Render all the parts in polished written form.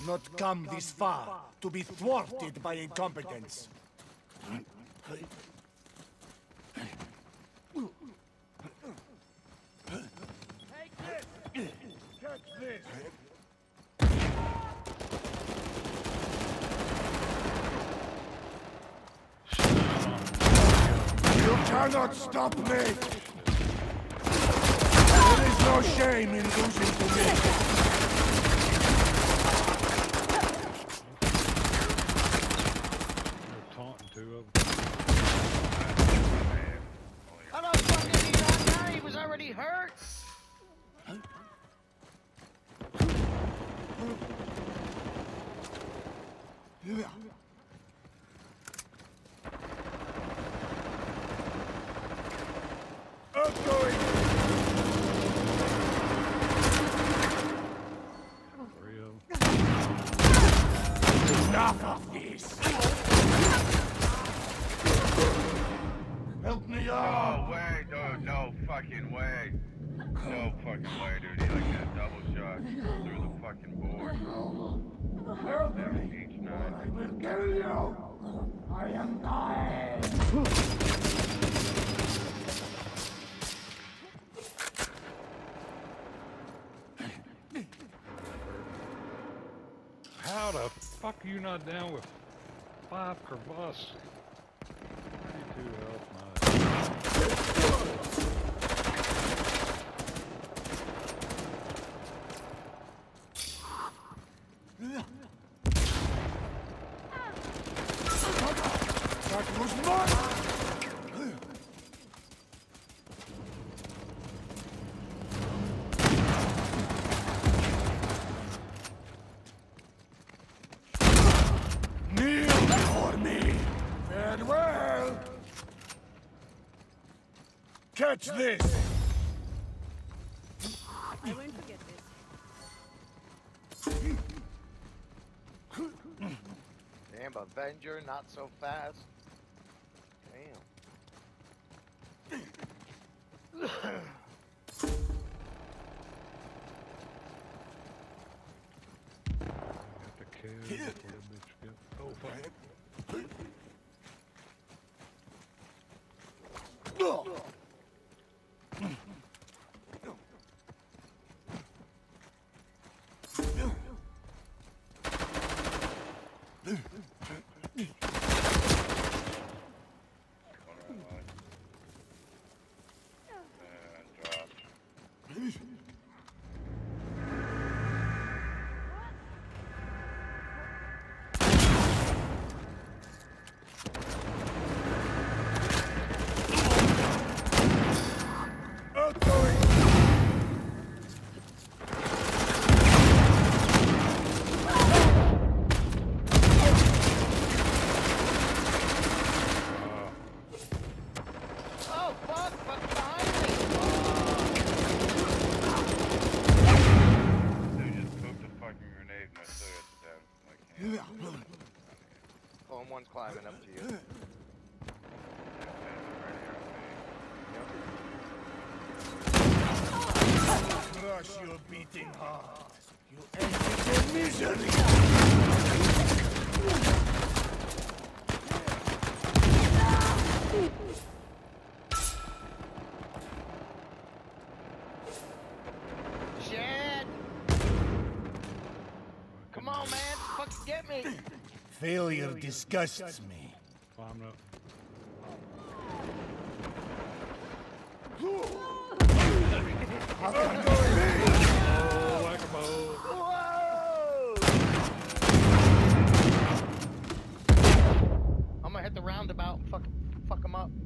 not come this far to be thwarted by incompetence. Take this! Catch this! You cannot stop me! There is no shame in losing to me. How the fuck did he not die? He was already hurt! Outgoing! Enough of this! Help me out! No way, dude. No fucking way. No fucking way, dude. He like that double shot through the fucking board. Help That me! H9. I will kill you! I am dying! How the fuck are you not down with 5 crevasse? 32 health, That was mine! Kneel before me! Farewell! Catch this! I won't forget this. Damn, Avenger, not so fast. Damn. have to kill before the bitch get. Oh fuck. Outgoing! Oh, fuck! Fuck behind me! Dude just pooped a fucking grenade and I still got the down. Like, Oh, and one's climbing up to you. Crush your beating heart. You ended your misery! Shit! Come on, man! Fucking get me! Failure disgusts me. Climbing up. Oh, whack-a-mole. Whoa! I'm gonna hit the roundabout and fuck him up.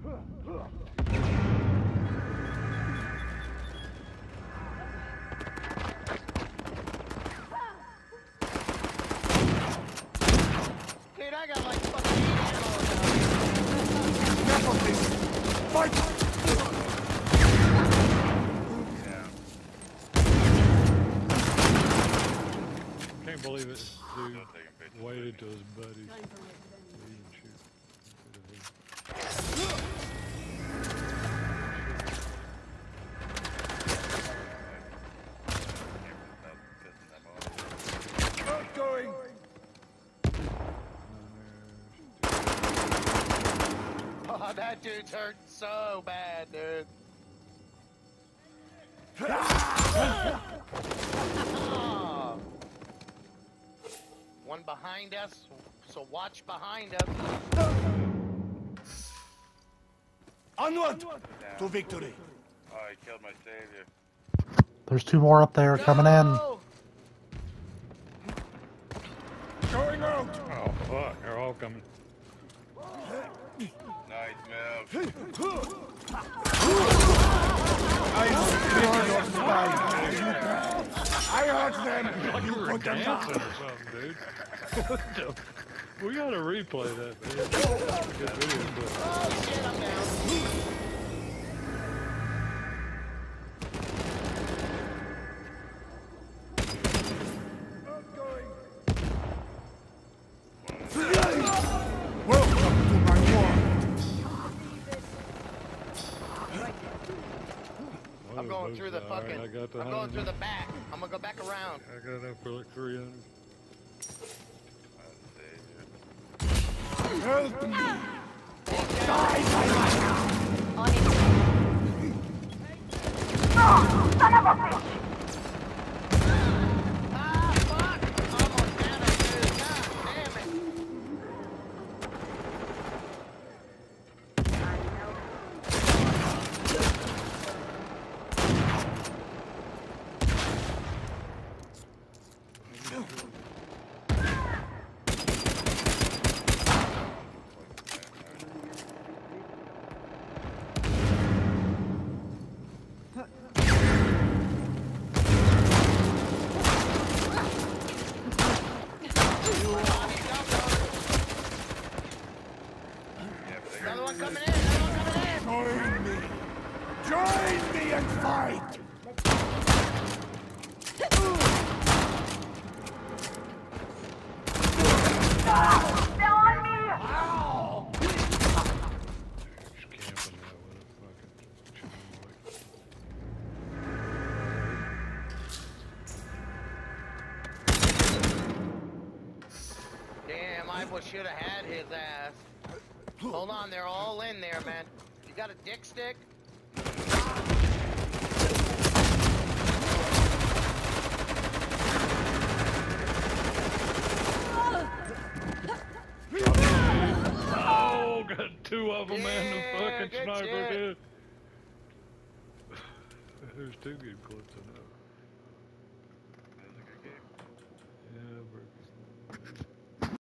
Dude, I got like fucking 8 ammo now. Enough of this! Fight! Can't believe it. Dude waited till his buddies Time for revenge. even shoot. Outgoing! that dude's hurt so bad, dude. One behind us, so watch behind us. Onward to victory. Oh, he killed my savior. There's 2 more up there coming in. Go! Going out. Oh fuck, they're all coming. Nice move. I spit your spine. I hurt them. Like You you were put them dancing down. or something, dude. What the? We gotta replay that, man. That's a good video, but Oh shit, I'm down. Welcome to my world. I'm going through the All right, fucking. I got the I'm going through 100. the back. I'm gonna go back around. I got enough for like 300. Help me. On it. Ah, fuck! Almost down it, dude. God damn it. Another one coming in. Another one coming in. Join me and fight. Just camping that with a fucking chimney Damn, I should have had his ass. Hold on, they're all in there, man. You got a dick stick? Oh, got 2 of them, man. The Yeah, fucking good sniper shit. did. There's 2 good clips enough.